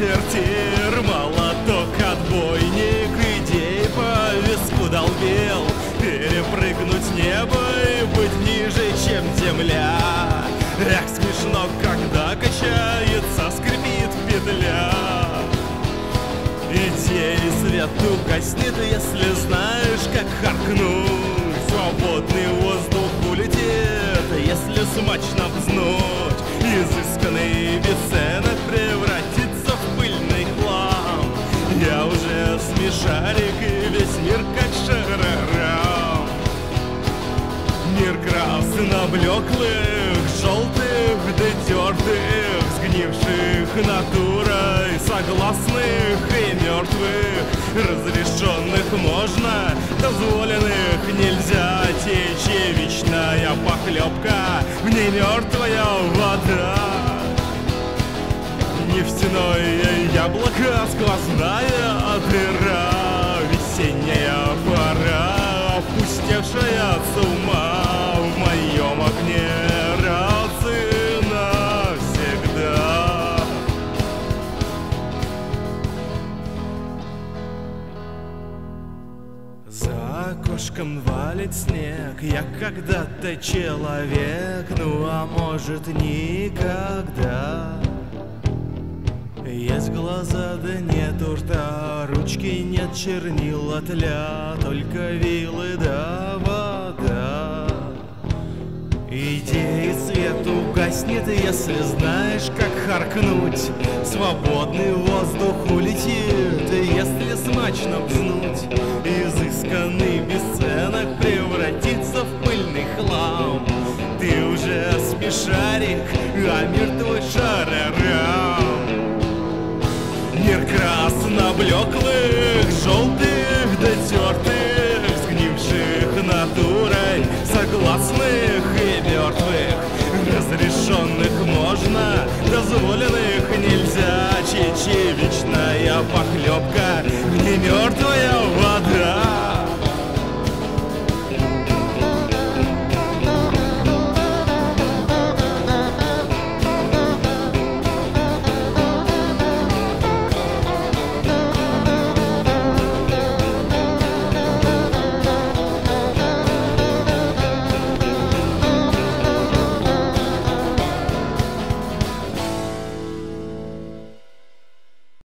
дезертир, молоток, отбойник, идей по виску долбил. Перепрыгнуть небо и быть ниже, чем земля. Эх, смешно, когда качается, скрипит петля. Идеи свет угаснет, если знаешь, как харкнуть. Свободный воздух улетит, если смачно взнуть. Изысканный бесценок превратится в пыльный хлам. Я уже смешарик, и весь мир как шарарам. Мир красно-блеклых, желтых да тертых, сгнивших натурой, согласных и мертвых. Разрешенных можно, дозволенных нельзя. Течевичная похлебка, в ней мертвая вода. Нефтяное яблоко, сквозная дыра. Весенняя пора, опустевшая с ума. В моем окне рации навсегда. За окошком валит снег, я когда-то человек, ну а может никогда. Есть глаза, да нет рта, ручки нет, чернила тля, только вилы да вода. Идеи свет угаснет, если знаешь, как харкнуть. Свободный воздух улетит, если смачно взнуть. Изысканный бесценок превратится в пыльный хлам. Ты уже смешарик, а мир твой шарарам. Мир красно-блеклых, желтых да тертых, сгнивших натурой, согласных и мертвых. Разрешенных можно, дозволенных нельзя. Чечевичная похлебка, не мертвых.